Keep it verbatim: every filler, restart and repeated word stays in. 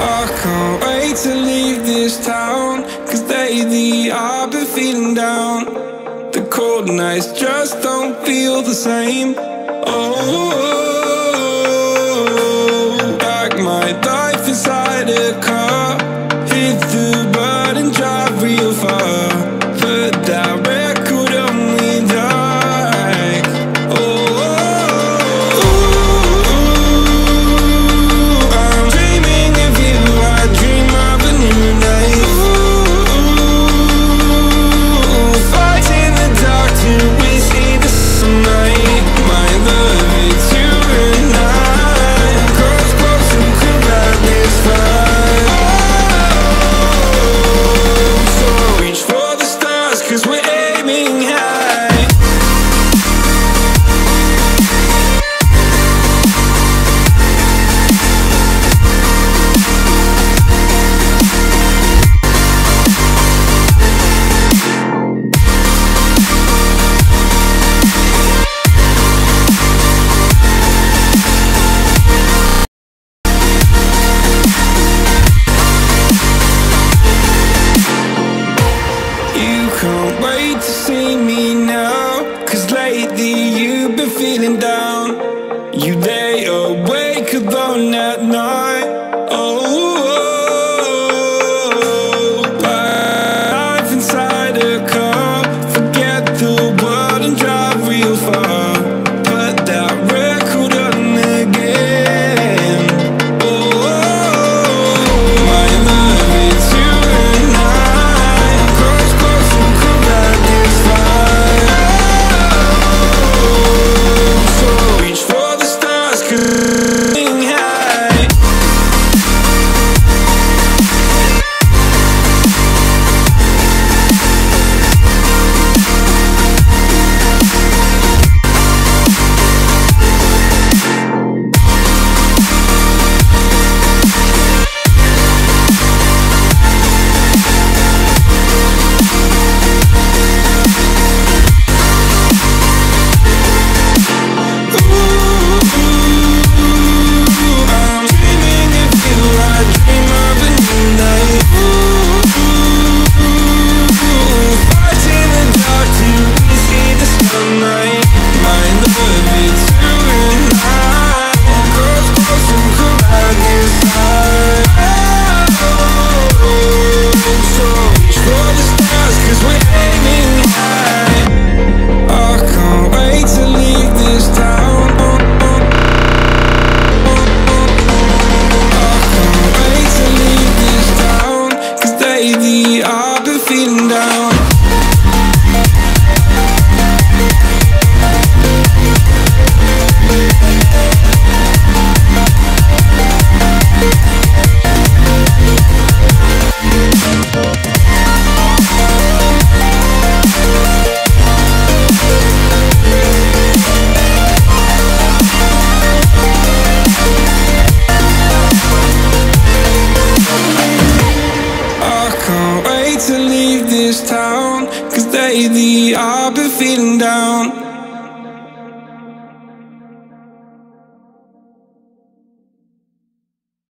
I can't wait to leave this town, 'cause lately I've been feeling down. The cold nights just don't feel the same. Oh, like my life inside a car. Hit the button, drive real far. Put that record on me like, oh, I'm dreaming of you. I dream of a new day. Fight in the dark till we see the sunlight. My love, it's you and I. Cross close and could ride this fire. So reach for the stars, 'cause we're aiming high. You can't wait to see me now, 'cause lately you've been feeling down. You lay awake alone at night. Oh, life inside a car. Forget the world and drive real far. Put that record on again. Oh, my love, it's you and I. Cross close and could ride this fire. So reach for the stars, 'cause we're aiming high. I'm dreaming of you. I dream of a new night. Fight in the dark till we see the sunlight. My love, it's you and I. Cross close and could ride this fire. So reach for the stars, 'cause we're aiming high. I can't wait to leave this town. I can't wait to leave this town, 'cause lately I've been feeling down. I can't wait to leave this town, 'cause lately I've been feeling down.